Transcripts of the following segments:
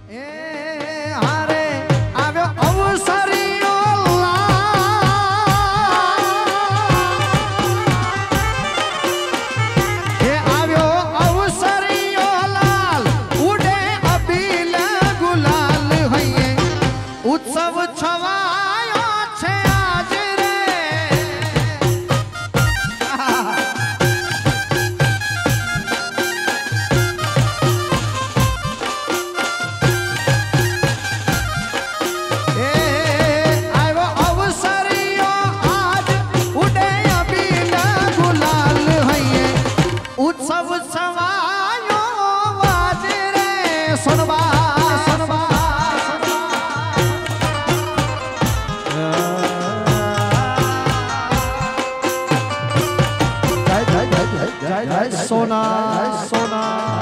सोना सोना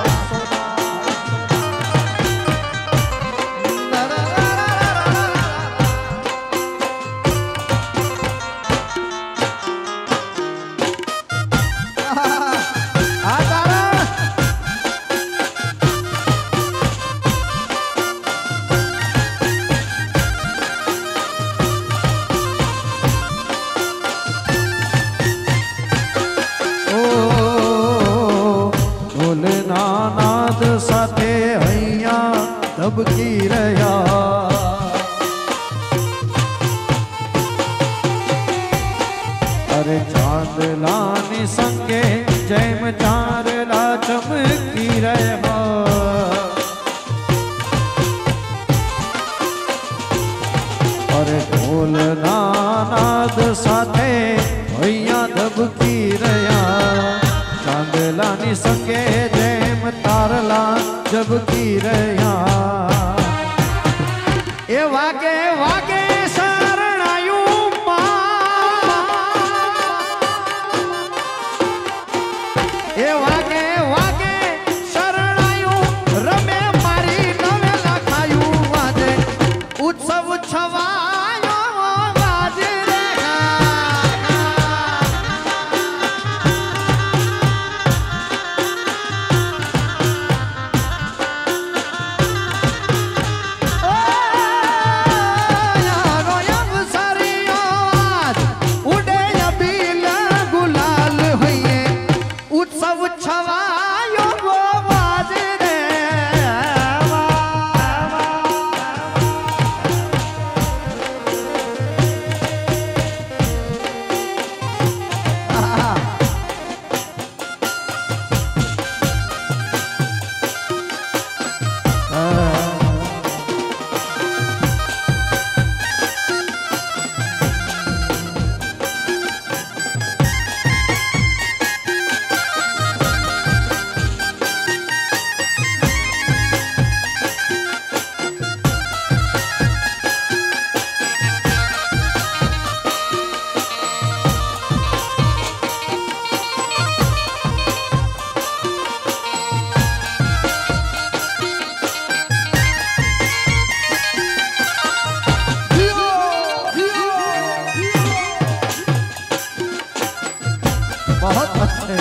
ધબકી રહ્યા અરે ચાંદલાની સંગે જેમ ચાંદલા ચમકી રહ્યા અરે ઢોલના નાદ સાથે અહીંયા ધબકી રહ્યા ચાંદલાની સંગે જેમ તારલા જબકી રહ્યા એ વાગે વાગે શરણાયું એ વાગે વાગે શરણાયું રમે મારી નવે લખાયું વાજે ઉત્સવ છવાયો વાજે રે बहुत अच्छे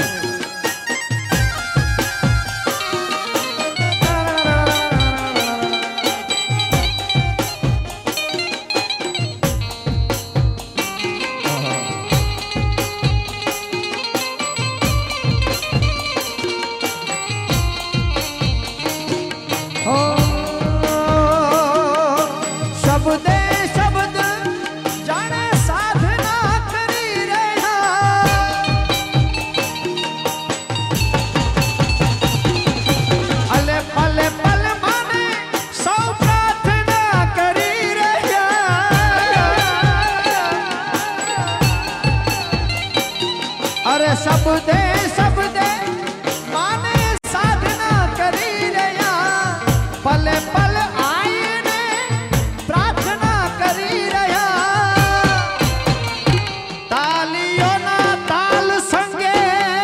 सब दे माने साधना करी रहा पल पल आईने प्रार्थना करी रहा तालियों ना ताल संगे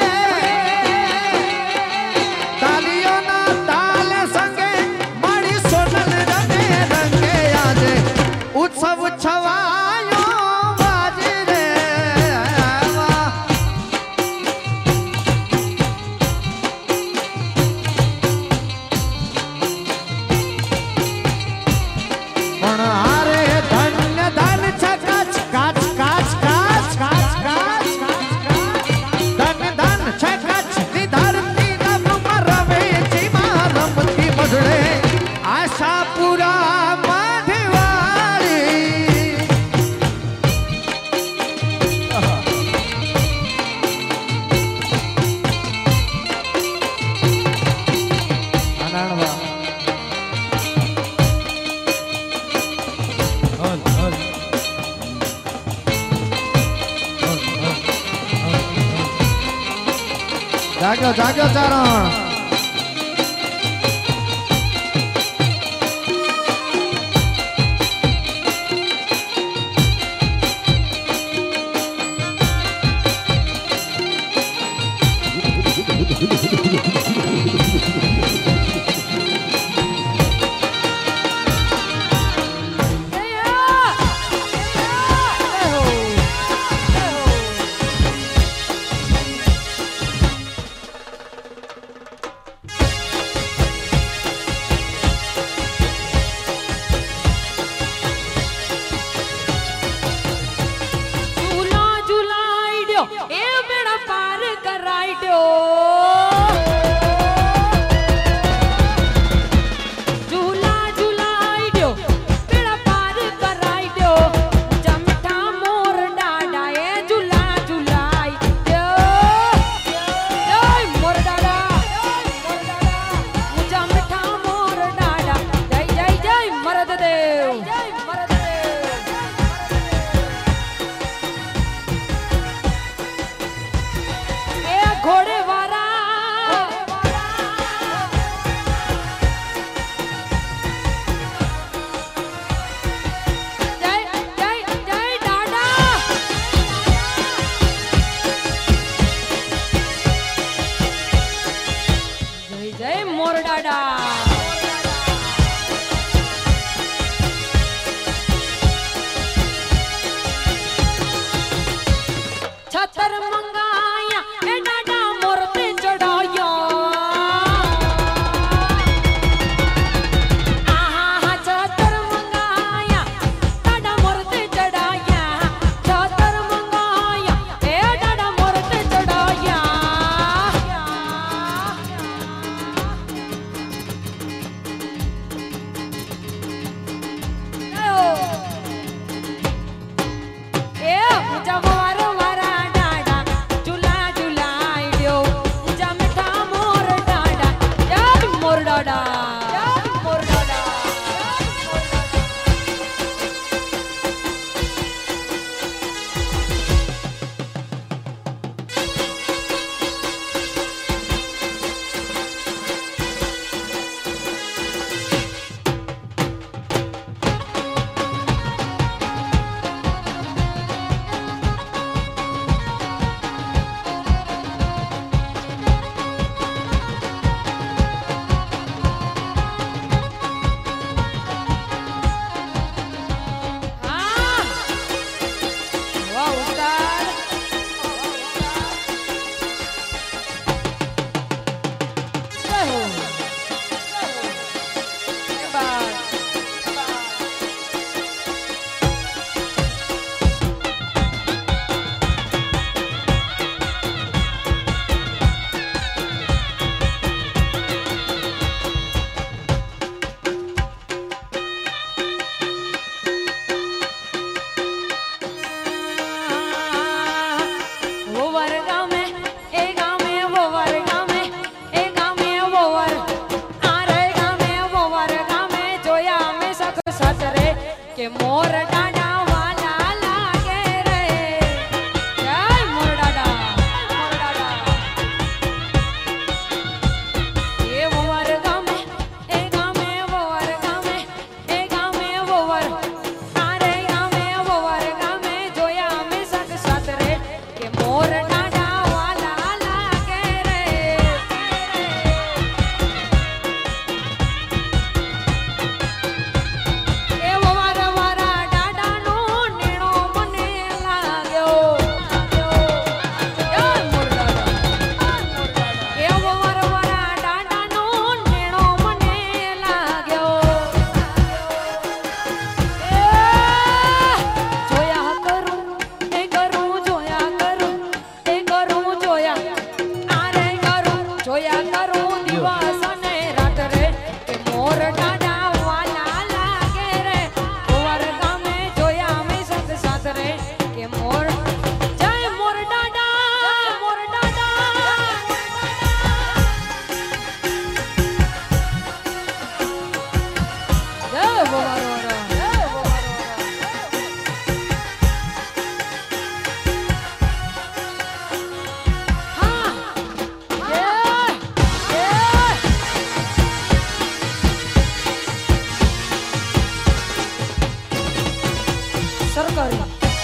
माड़ी सोनल रंगे रंगे आजे उत्सव छवायो बाजे रे આશાપુરા માઢવાડી જાગ્યો જાગ્યો ચારણ સરકારી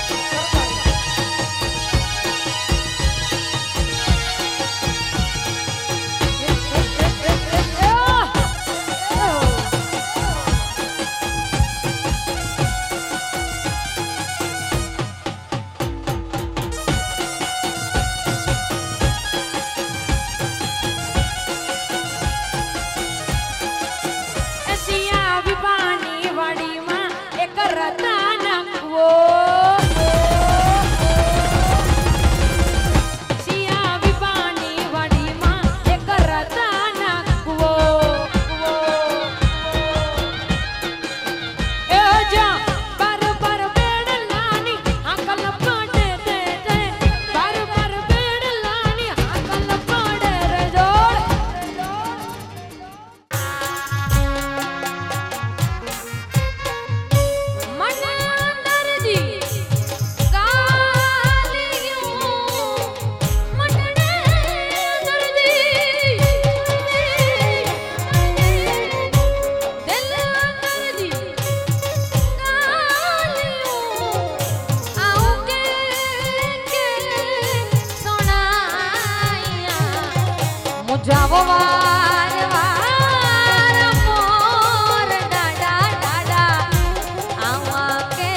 જાવો વાર વાર મોર ડાડા ડાડા આવા કે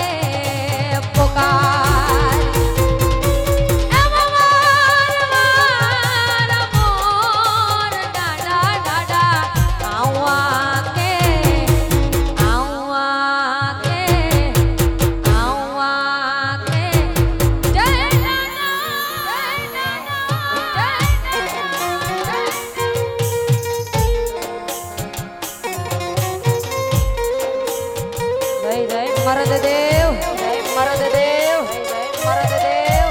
પુકાર એવો વાર વાર મોર ડાડા ડાડા આવા કે જય મરદ દેવ મરદ દેવ મરદ દેવ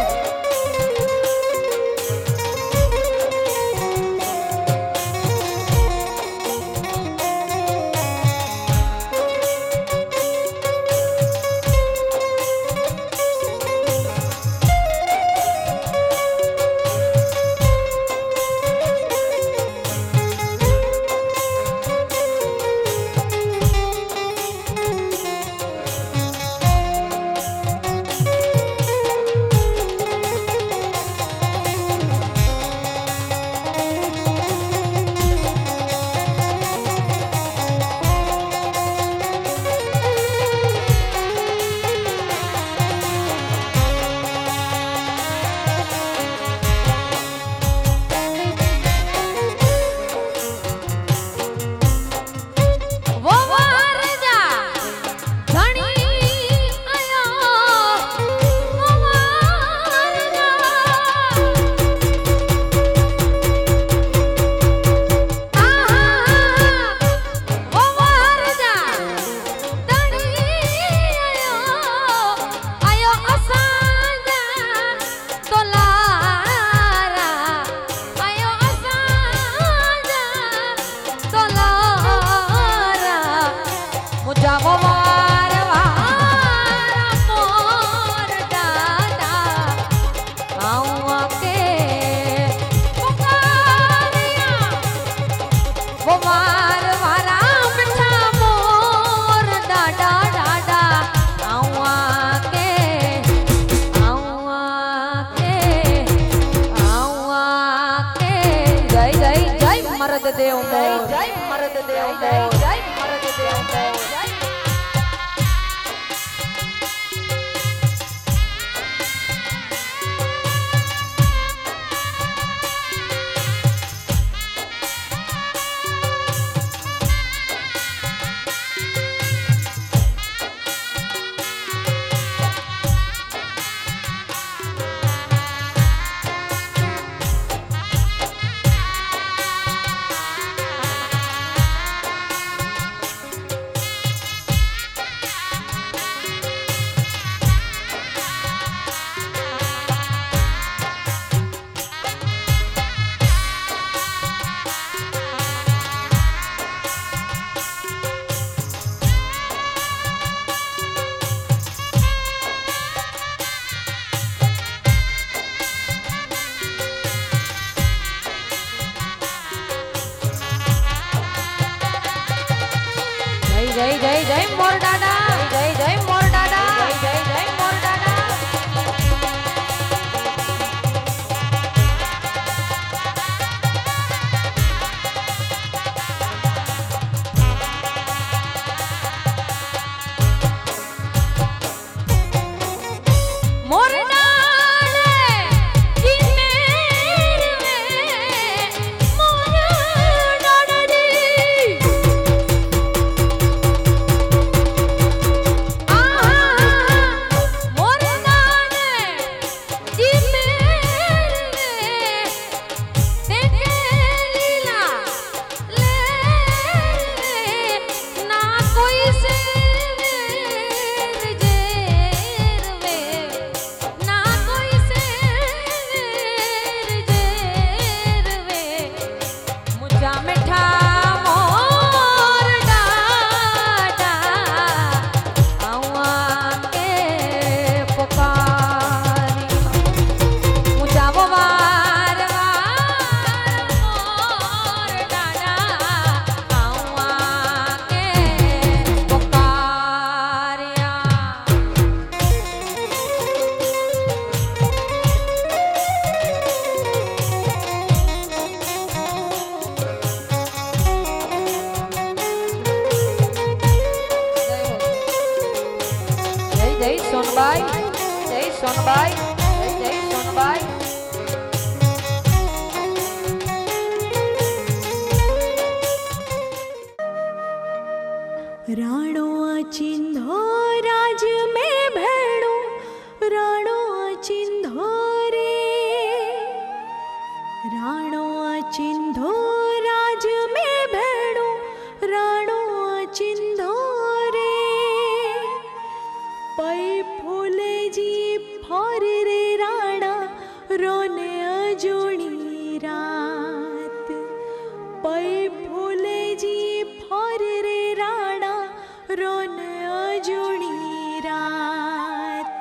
મરદ દેવ જય મરદ દેવ જય મરદ દેવ જય જય જય જય મોર દાદા જય જય મોર દાદા જય જય જય સોનબાઈ જય સોનબાઈ જય સોનબાઈ राणो चिंधो राज में भेड़ो राणो चिंधो रे राणो चिंधो राज में भेड़ो राणो चिंधो रे पै फूले जी फर रे राणा रोने अजूणी रात पै फूले जी फर रे राणा रोने अजूणी रात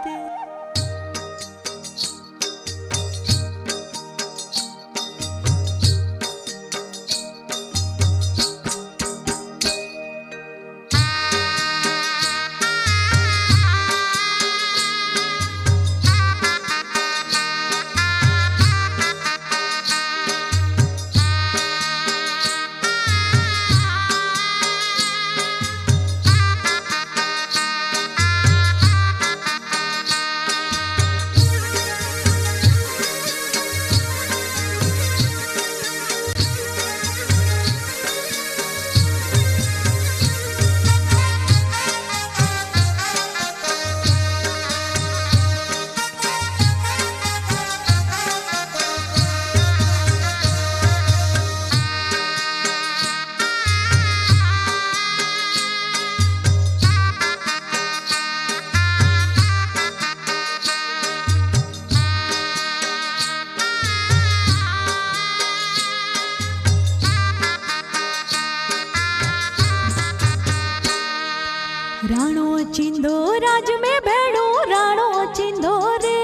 राणो चिंधो राज में भेड़ो राणो चिंधो रे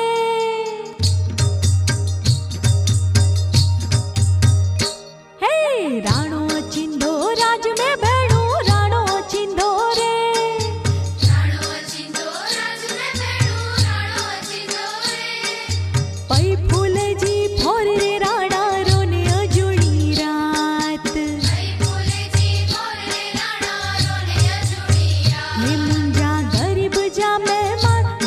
हे राणो चिंधो राज में भेड़ो राणो चिंधो रे राणो चिंधो राज में भेड़ो राणो चिंधो रे पै फूले जी फोर रे राणा रोने अजूणी रात पै फूले जी फोर रे राणा रोने अजूणी रात ये मुंजा गरीब जा मेहमान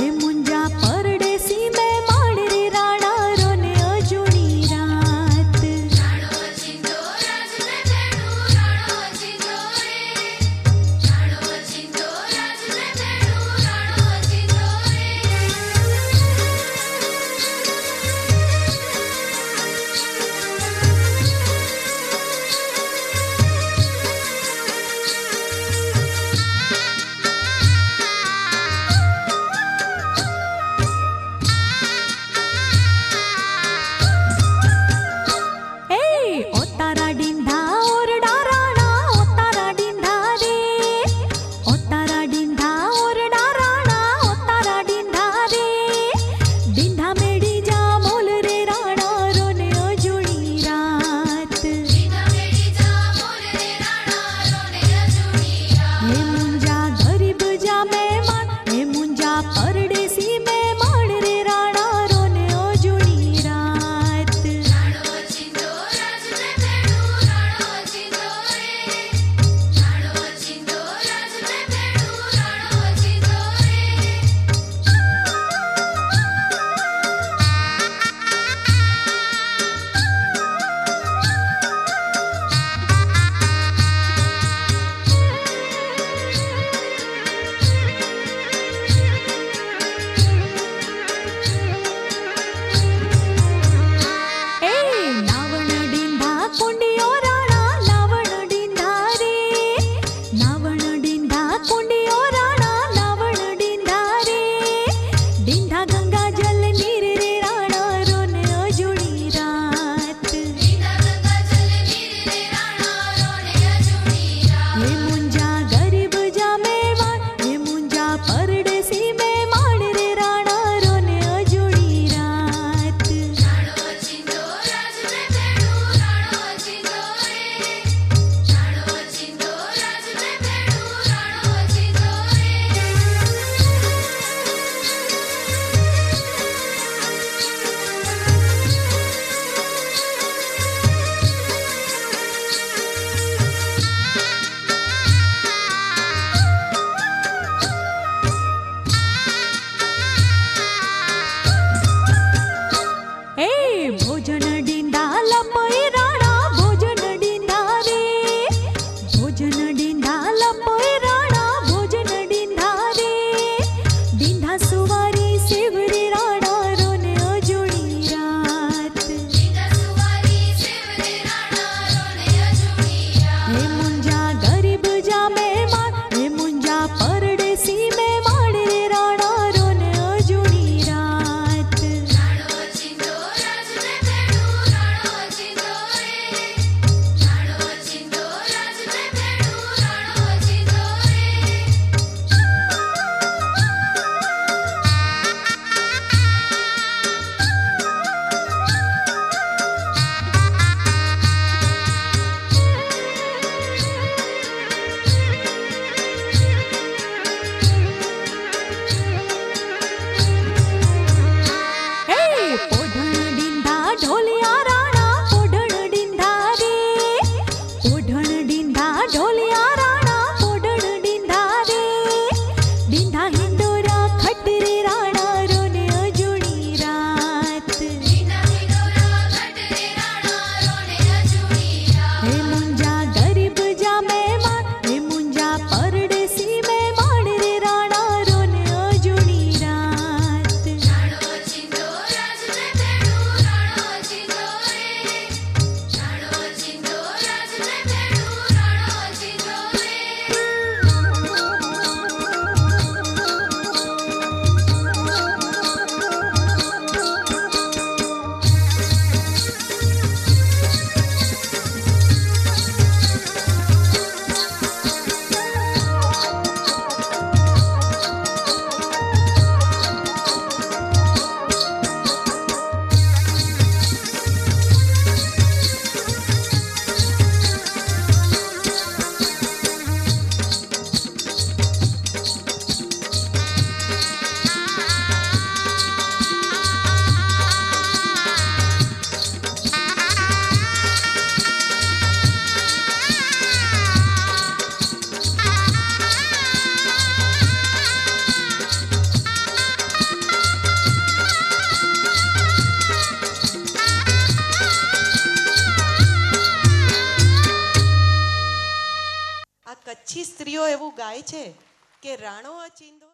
થાય છે કે રાણો અચિંદો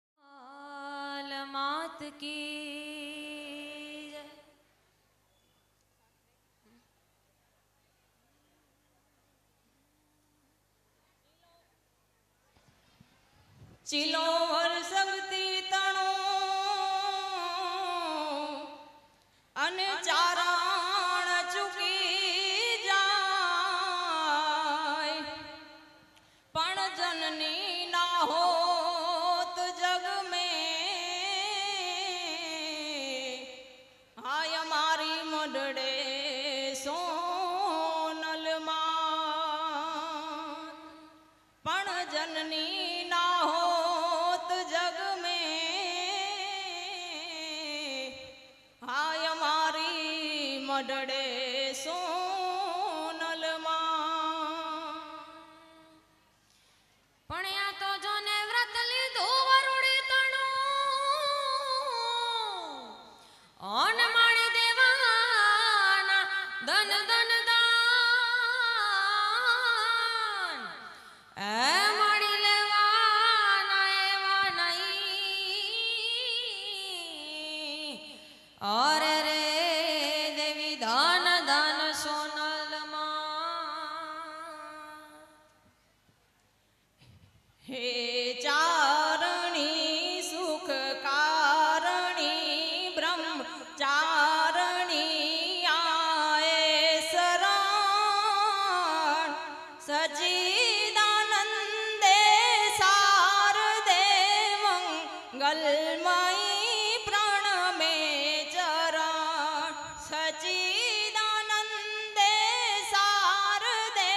मात की जय। चिलो हर सकती तणो अन चारण चुकी जाय पण जननी ना होत जग में हाय मारी मडड़े सोनल मां पण जननी ना होत जग में हाय मारी मडड़े सोनल मां पण या तो जो ने व्रत लीधो वरुड़ी तणो ओन माणी देवाना धन धन दान ए माणी लेवाना एवा नहीं और रे देवी धन धन सोनल मां हे चारणी सुख कारणी ब्रह्मचारणी आए शरण सच्चिदानंदे शारदे मंगलमयी प्रण में चरण सच्चिदानंदे शारदे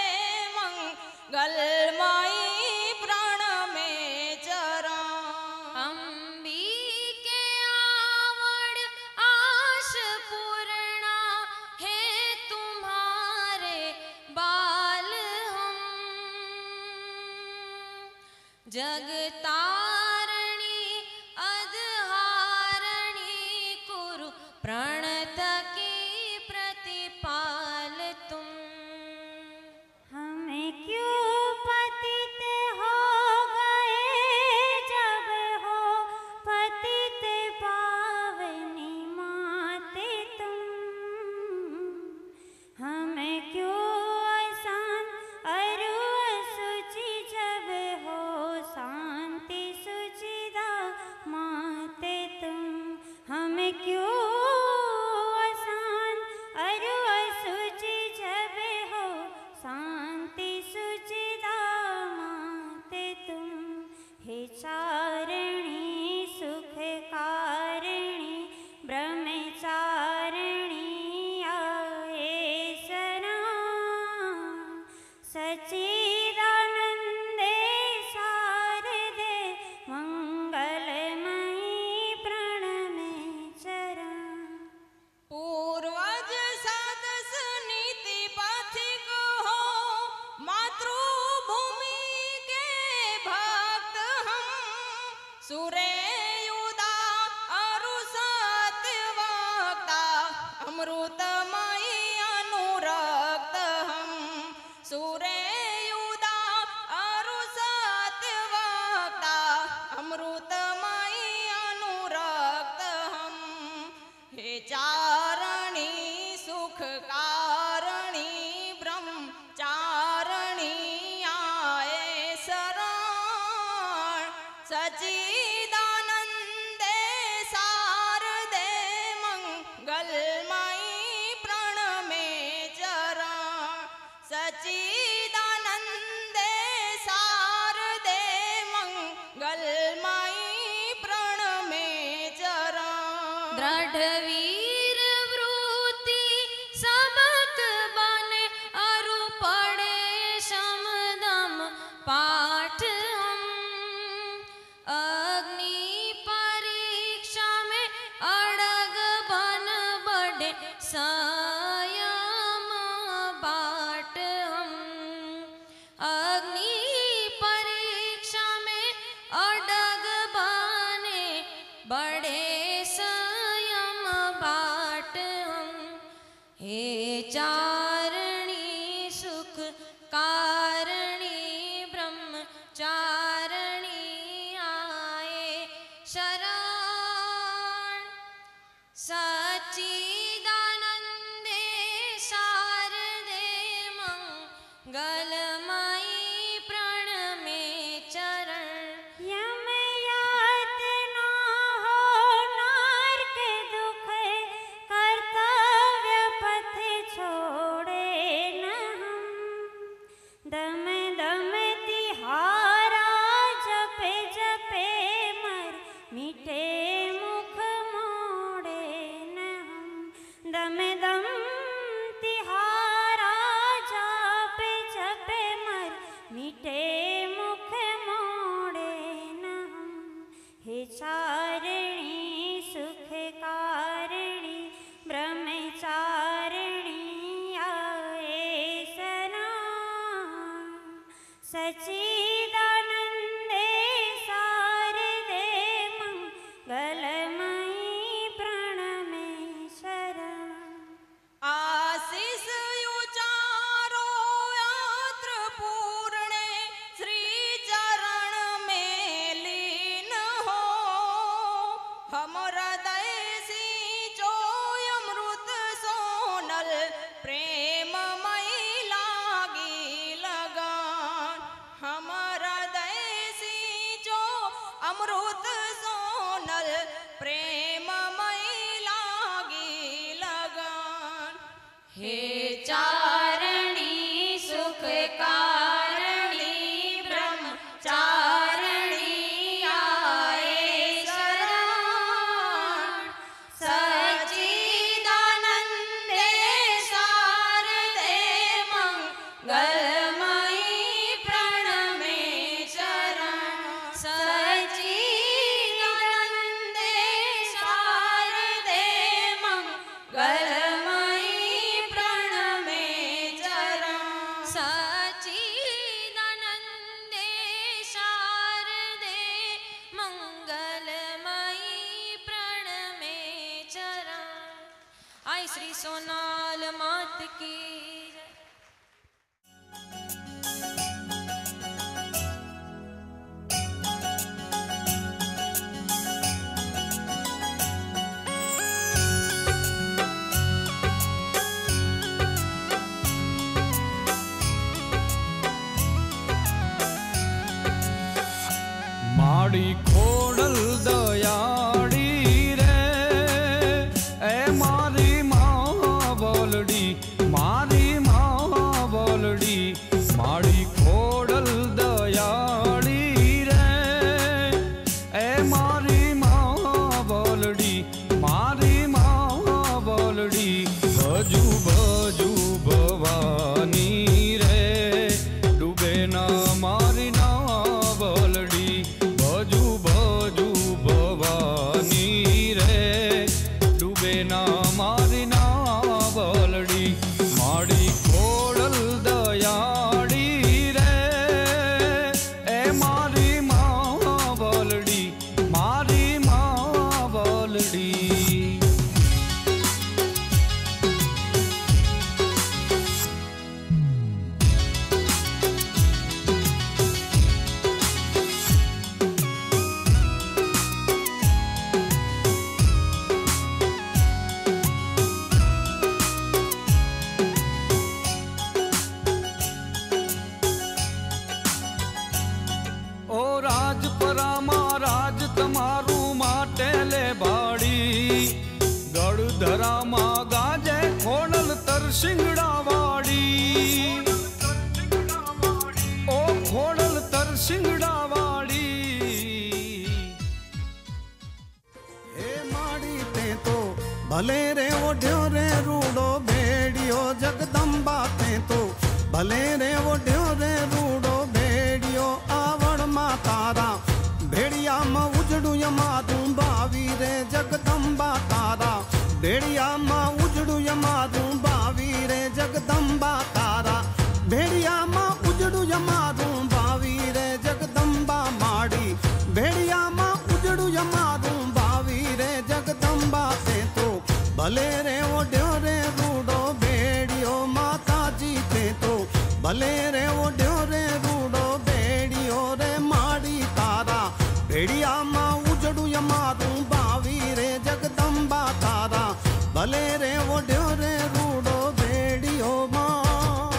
मंगलमयी प्रण में चरण अंबिके आवड़ आश पूर्णा है तुम्हारे बाल हम जगतारणी अधहारणी कुरु प्रणत की प्रतिपाल तुम हमें क्यों पतित हो गए जब हो पतित पावनी माते तुम हमें क्यों आसान अरु सुचि जब हो शांति सुचिदा माते तुम हमें क्यों आसान अरु सुचि जब हो शांति सुचिदा माते तुम हे चारणी सुख कारणी ब्रह्मचारिणी आए शरण सच्चिदानंदे शारदे मंगलमयी प्रण में चरण पूर्वज सदस नीति पथिक हो मातृभूमि के भक्त हम सुरेयुदा अरु सत्यवक्ता अमृतमयी अनुरक्त हम सुरेयुदा अरु सत्यवक्ता अमृतमयी अनुरक्त हम हे चारणी सुख कारणी ब्रह्मचारणी आए शरण सच्चिदानंदे शारदे मंगलमयी प्रण में चरण सच्चिदानंदे शारदे मंगलमयी प्रण में चरण दृढ़ वीर वृत्ति सबक बने अरु पड़े समदम पाठ हम अग्नि परीक्षा में अड़ग बन बढ़े संयम बाट हम अग्नि परीक्षा में अड़ग बने बड़े संयम बाट शरण सच्चिदानंदे शारदे मंगलमयी प्रणमे चरण यम यातना होनार के दुख कर्तव्य पथ छोड़े न हम दम दम तिहारा जपे जपे मर मीठे मुख मोड़े न हम दम दम तिहारा जपे जपे मर मीठे मुख मोड़े न हम हे चारिणी सुख कारिणी ब्रह्मचारिणी आए शरण सच्चिदानंदे शारदे मंगलमयी प्रणमे शरण आशीष उचारो यात्र पूर्णे श्री चरण में लीन हो हम हृदय सींचो अमृत सोनल प्रेममयी लागी लगान हम हृदय सींचो अमृत सोनल प्रेममयी लागी लगान हे चारणी सुख कारणी ब्रह्मचारिणी आए शरण सच्चिदानंदे शारदे मंगलमयी प्रणमे शरण सच्चिदानंदे शारदे मंगलमयी प्रणमे चरण सच्चिदानंदे शारदे मंगलमयी प्रणमे चरण आई श्री सोनाल मात की जय। माड़ी खोडल दयाड़ी रे ए मारी माँ बोलड़ी मारी माँ बोलड़ी माड़ी खोडल दयाड़ी रे ए मारी माँ बोलड़ी मारी माँ बोलड़ी बजू बजू भवानी रे डूबे ना मारी ना बोलड़ी बजू बजू भवानी रे डूबे ना मारी ना बोलड़ी माड़ी खोडल दयाड़ी रे ए मारी माँ बोलड़ी मारी माँ बोलड़ी ओ રાજપરામાં રાજ તમારું માટે લે ભાડી ગળધરામાં ગાજે ખોડલ તરસિંગડા વાડી ઓ ખોડલ તરસિંગડા વાડી हे माड़ी ते तो भले रे ओढ़्यो रे रूड़ो भेड़ियो जगदम्बा ते तो भले रे ओढ़्यो रे रूड़ो भेड़ियो आवड़ मा तारा भेड़िया में उजड़ू यमादू बावी रे जगदम्बा तारा भेड़िया में उजड़ू यमादू बावी रे जगदम्बा तारा भेड़िया में उजड़ू यमादू बावी रे जगदम्बा माड़ी भेड़िया में उजड़ू यमादू बावी रे जगदम्बा ते तो भले रे ओढ़्यो रे रूड़ो भेड़ियो माता जी ते तो भले रे ओढ़्यो रे रूड़ो भेड़ियो रे माड़ी तारा भेड़िया में उजड़ू यमा ભલે રે ઓઢ્યો રે રૂડો બેડિયો માં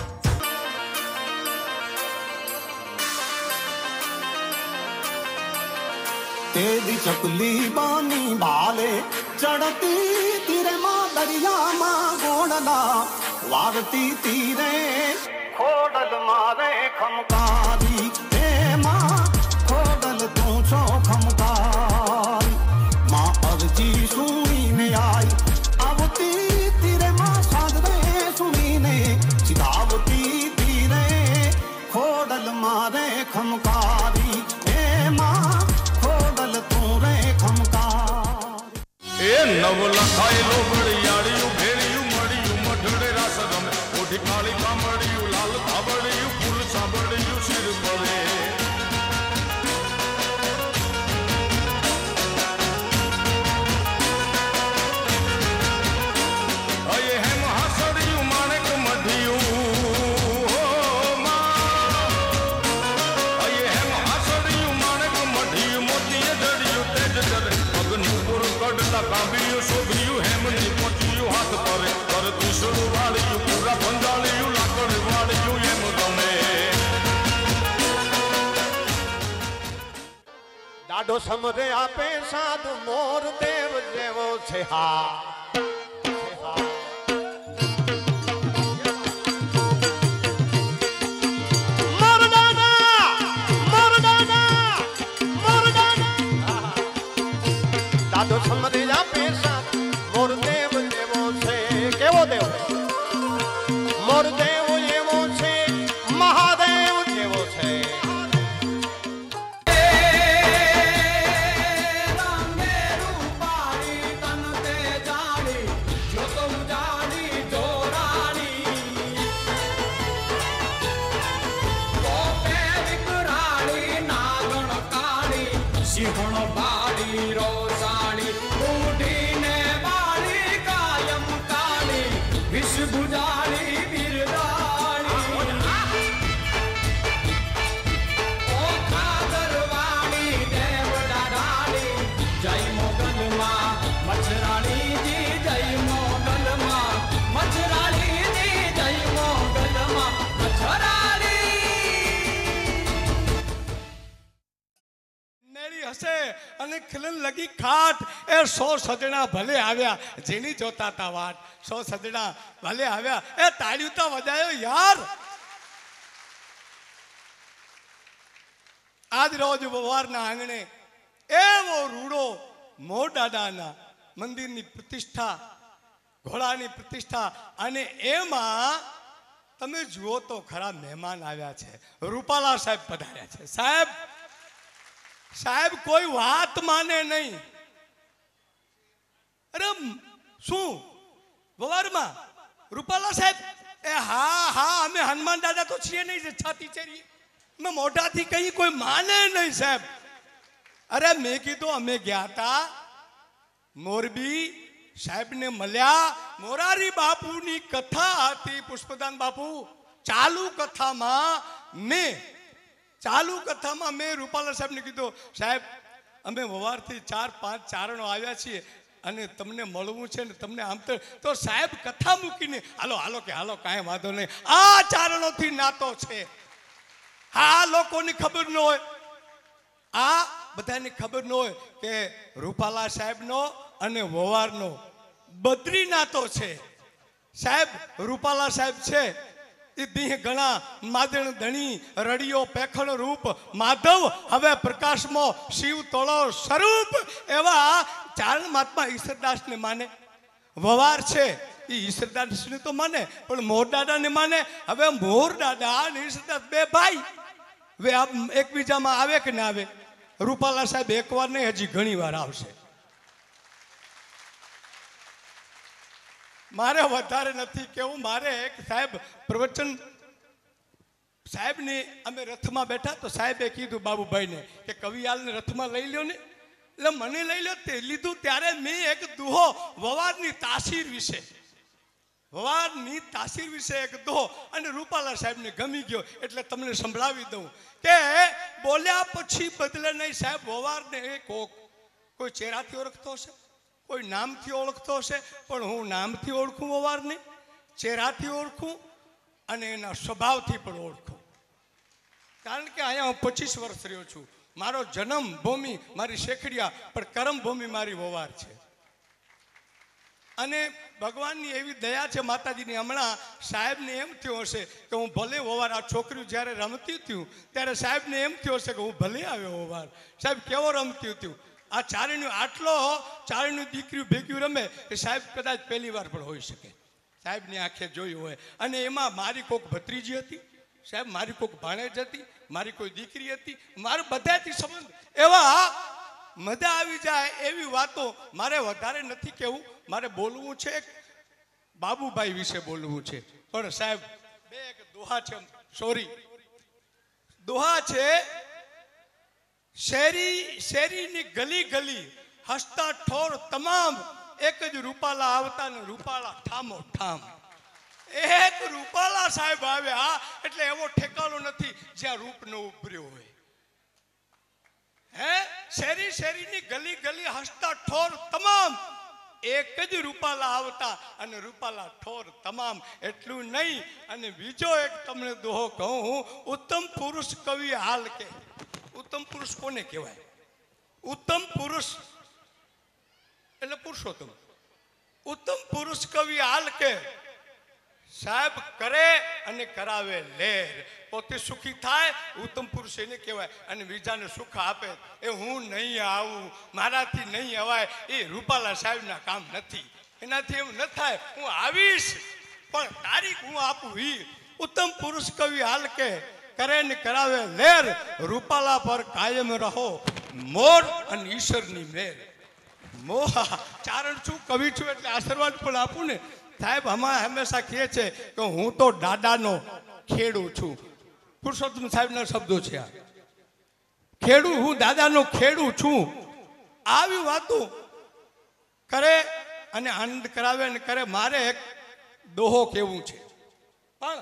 તેદી ચકલી બાની ભાલે ચડતી તીરે માં દરિયામાં ગોળલા વારતી તીરે ખોડલ મારે ખમકારી એમાં ખોડલ તું છો ખમકારી માં અરજી સુણીને આઈ આવતી તીરે માં સાદરે સુણીને સીધાવતી તીરે ખોડલ મારે ખમકારી એમાં ખોડલ તું રે ખમકારી એ નવ લખાયેલો બળિયાળિયું ભેળિયું મળ્યું મઢડે રાસ રમે ઓઢી કાળી કામળિયું લાલ ધાબળિયું ફૂલ સાંભળિયું શિર પડે અયે હેમ હાસડિયું માણેક મઢિયું હો માં અયે હેમ હાસડિયું માણેક મઢિયું મોતીએ જડિયું તેજ જડે પગનું પુર કડતા કાંબિયું શોભિયું હેમની પહોંચ્યું હાથ પરે કરતું સડું વાળિયું પૂરા પંજાળિયું લાકડ વાળિયું એમ ગમે દાડો સમરે આપે સાધુ મોર દેવ જેવો છે હા દાદો સમરે આપે સાધુ મોર દેવ જેવો છે કેવો દેવ મોર દેવ એવો છે મહાદેવ જેવો છે સિંહણ બાળી રોસાણી ઉઠીને બાળી કાયમ કાળી વિષ ગુજારી બિરદાણી ઓ ખાદરવાણી દેવડા ડાળી જય મોગલમાં મચ્છરાણીજી જય મોગલમાં મચ્છરાણીજી જય મોગલમાં મચ્છરાણી નેડી હશે અને ખિલન લગી ખાટ એ 100 સજણા ભલે આવ્યા જેની જોતા તા વાટ 100 સજણા ભલે આવ્યા એ તાળીઓ તો વજાયો યાર આજ રોજ વવારના આંગણે એવો રૂડો મોડાડાના મંદિરની પ્રતિષ્ઠા ઘોડાની પ્રતિષ્ઠા અને એમાં તમે જુઓ તો ખરા મહેમાન આવ્યા છે રૂપાલા સાહેબ પધાર્યા છે સાહેબ કોઈ વાત માને નહીં અરે શું વવારમાં રૂપાલા સાહેબ એ હા અમે હનુમાન દાદા તો છીએ નહીં જે છાતી ચેરીએ મેં મોઢાથી કહી કોઈ માને નહીં સાહેબ અરે મેં કીધું અમે ગયા હતા મોરબી સાહેબને મળ્યા મોરારી બાપુની કથા હતી પુષ્પદાન બાપુ ચાલુ કથામાં મેં રૂપાલા સાહેબને કીધું સાહેબ અમે વવારથી 4-5 ચારણો આવ્યા છીએ અને તમને મળવું છે ને તમને આમ તો સાહેબ કથા મૂકીને હાલો કાંઈ વાંધો નહીં આ ચારણોથી નાતો છે હા લોકોની ખબર ન હોય આ બધાની ખબર ન હોય કે રૂપાલા સાહેબનો અને વવારનો બદરી નાતો છે સાહેબ રૂપાલા સાહેબ છે એ દીહ ગણા માદણ ધણી રડિયો પેખણ રૂપ માધવ હવે પ્રકાશમાં શિવ તોળો સ્વરૂપ એવા ચારણ મહાત્મા ઈશ્વરદાસને માને વવાર છે એ ઈશ્વરદાસને તો માને પણ મોર દાદાને માને હવે મોર દાદા અને ઈશ્વરદાસ બે ભાઈ હવે આ એકબીજામાં આવે કે ના આવે રૂપાલા સાહેબ એકવાર નહીં હજી ઘણી વાર આવશે મારે વધારે નથી કેવું મારે એક સાહેબ પ્રવચન સાહેબની અમે રથમાં બેઠા તો સાહેબે કીધું બાબુભાઈને કે કવિયાલને રથમાં લઈ લ્યો ને એટલે મને લઈ લો તે લીધું ત્યારે મેં એક દુહો વવારની તાસીર વિશે એક દુહો અને રૂપાલા સાહેબને ગમી ગયો એટલે તમને સંભળાવી દઉં કે બોલ્યા પછી બદલે નહીં સાહેબ વવારને કોઈ ચહેરાથી ઓળખતો હશે કોઈ નામથી ઓળખતો હશે, પણ હું નામથી ઓળખું વવારને, ચહેરાથી ઓળખું અને એના સ્વભાવથી પણ ઓળખું. કારણ કે અહીંયા હું 25 વર્ષ રહ્યો છું. મારો જન્મ ભૂમિ મારી શેખડિયા, પણ કર્મ ભૂમિ મારી વવાર છે. અને ભગવાનની એવી દયા છે માતાજીની. હમણાં સાહેબને એમ થયું હશે કે હું ભલે વવાર, આ છોકરીઓ જ્યારે રમતી થયું ત્યારે સાહેબને એમ થયું હશે કે હું ભલે આવ્યો વવાર. સાહેબ કેવો રમતી થયું. આ ચારણ્યું આટલો ચારણ્યું દીકરીઓ ભેગ્યું રમે એ સાહેબ કદાચ પહેલી વાર પણ હોઈ શકે. સાહેબની આંખે જોયું હોય. અને એમાં મારી કોઈક ભત્રીજી હતી સાહેબ, મારી કોઈક ભાણેજ હતી, મારી કોઈ દીકરી હતી, મારું બધાથી સંબંધ એવા મજા આવી જાય એવી વાતો. મારે વધારે નથી કહેવું, મારે બોલવું છે બાબુભાઈ વિશે બોલવું છે. પણ સાહેબ બે એક દોહા છે, સોરી દોહા છે. શેરીની ગલી ગલી હસતા ઠોર તમામ એક જ રૂપાલા આવતા ને રૂપાલા ઠામો ઠામ. એક રૂપાલા સાહેબ આવ્યા એટલે એવો ઠેકાણો નથી જ્યાં રૂપ ન ઉભર્યો હોય. શેરીની ગલી ગલી હસતા ઠોર તમામ એક જ રૂપાલા આવતા અને રૂપાલા ઠોર તમામ. એટલું નહીં, અને બીજો એક તમને દોહો કહું. ઉત્તમ પુરુષ કવિ હાલ કે. ઉત્તમ પુરુષ કોને કહેવાય? ઉત્તમ પુરુષ એટલે પુરુષોત્તમ. ઉત્તમ પુરુષ કવિ હાલ કે સાહેબ કરે અને કરાવે લેર. પોતે સુખી થાય, ઉત્તમ પુરુષ એને કહેવાય. અને બીજાને સુખ આપે. એ હું નહીં આવું, મારાથી નહીં અવાય, એ રૂપાલા સાહેબના કામ નથી. એનાથી એમ ન થાય. હું આવીશ પણ તારીખ હું આપું. ઈ ઉત્તમ પુરુષ કવિ હાલ કે કરે ને કરાવે લેર. રૂપાલા પર કાયમ રહો મોર અને ઈશ્વરની મેર. મોહા ચારણ છું, કવિ છું એટલે આશીર્વાદ પણ આપું ને. સાહેબ હંમેશા કહે છે કે હું તો દાદાનો ખેડૂ છું. પુરુષોત્તમ સાહેબના શબ્દો છે આ. ખેડૂ, હું દાદાનો ખેડૂ છું. આવી વાતો કરે અને આનંદ કરાવે ને કરે. મારે એક દોહો કેવું છે, પણ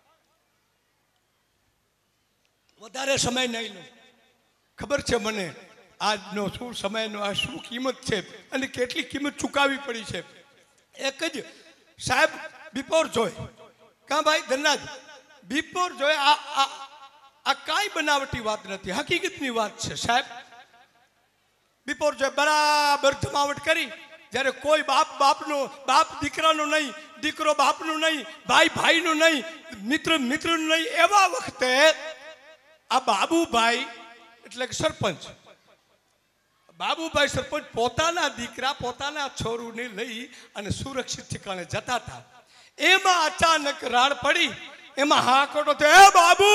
વધારે સમય નહીં લઉં. ખબર છે મને આજનો શું સમયનો આ શું કિંમત છે અને કેટલી કિંમત ચૂકવવી પડી છે. એક જ સાહેબ બિપોર જોય કાં ભાઈ ધનરાજ, બિપોર જોય આ કાંઈ બનાવટી વાત નથી, હકીકતની વાત છે સાહેબ. બિપોર જોય બરાબર જમાવટ કરી. જ્યારે કોઈ બાપ દીકરાનો નહીં, દીકરો બાપનું નહીં, ભાઈ ભાઈનું નહીં, મિત્ર મિત્રનું નહીં, એવા વખતે આ બાબુભાઈ એટલે કે સરપંચ, બાબુભાઈ સરપંચ પોતાના દીકરા પોતાના છોરુને લઈ અને સુરક્ષિત ઠેકાણે જતા હતા. એમાં અચાનક રાડ પડી. એમાં હાકોટો થયો, એ બાબુ.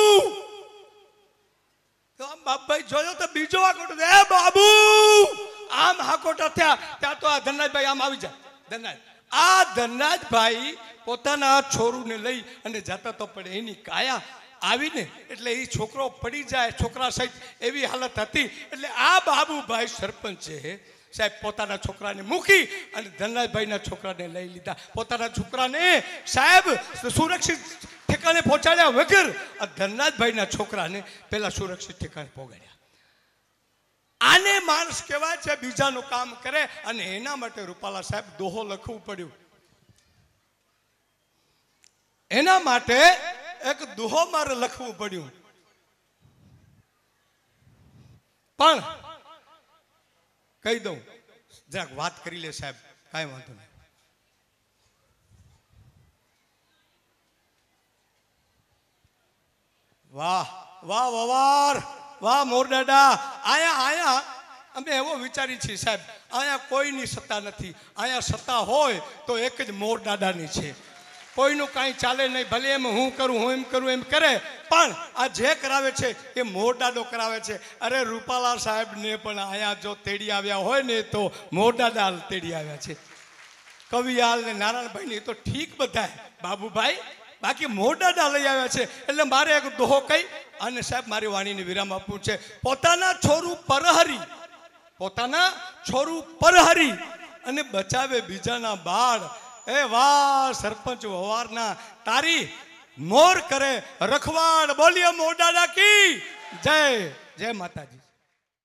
તો આમ બાબુભાઈ જોયો તો બીજો હાકોટો થયો, એ બાબુ. આમ હાકોટા થયા. ત્યાં તો આ ધનરાજભાઈ આમ આવી જાય. ધનરાજ, આ ધનરાજભાઈ પોતાના છોરુને લઈ અને જતા તો પડે એની કાયા આવીને એટલે એ છોકરો પડી જાય છોકરા સહિત એવી હાલત હતી. એટલે આ બાબુભાઈ સરપંચ છે સાહેબ પોતાના છોકરાને મૂકી અને ધનરાજભાઈના છોકરાને લઈ લીધા. પોતાના છોકરાને સાહેબ સુરક્ષિત ઠેકાણે પહોંચાડ્યા વગર આ ધનરાજભાઈના છોકરાને પહેલા સુરક્ષિત ઠેકાણે પહોંચાડ્યા. આને માણસ કહેવાય છે બીજાનું કામ કરે. અને એના માટે રૂપાલા સાહેબ દોહો લખવું પડ્યું. એના માટે એક દોહો મારે લખવું પડ્યું. પણ કહી દઉં, જરાક વાત કરી લે સાહેબ, કાંઈ વાંધો નહીં. વાહ વાહ વવાર, વાહ મોરદાદા. આયા અમે એવો વિચારી છીએ સાહેબ, અહીંયા કોઈની સત્તા નથી. અહીંયા સત્તા હોય તો એક જ મોરદાદાની છે. કોઈનું કાંઈ ચાલે નહીં. ભલે એમ હું કરું, હું એમ કરું, એમ કરે, પણ આ જે કરાવે છે એ મોરદાદો કરાવે છે. અરે રૂપાલા સાહેબને પણ અહીંયા જો તેડી આવ્યા હોય ને તો મોરદાદા તેડી આવ્યા છે. કવિયાલ ને નારાયણભાઈ તો ઠીક બધા બાબુભાઈ, બાકી મોરદાદા લઈ આવ્યા છે. એટલે મારે એક દોહો કહી અને સાહેબ મારી વાણીને વિરામ આપવું છે. પોતાના છોરું પરહરી અને બચાવે બીજાના બાળ. એ વાહ સરપંચ વવારના, તારી મોર કરે રખવાડ. બોલીએ મોરદાદા કી જય. જય માતાજી.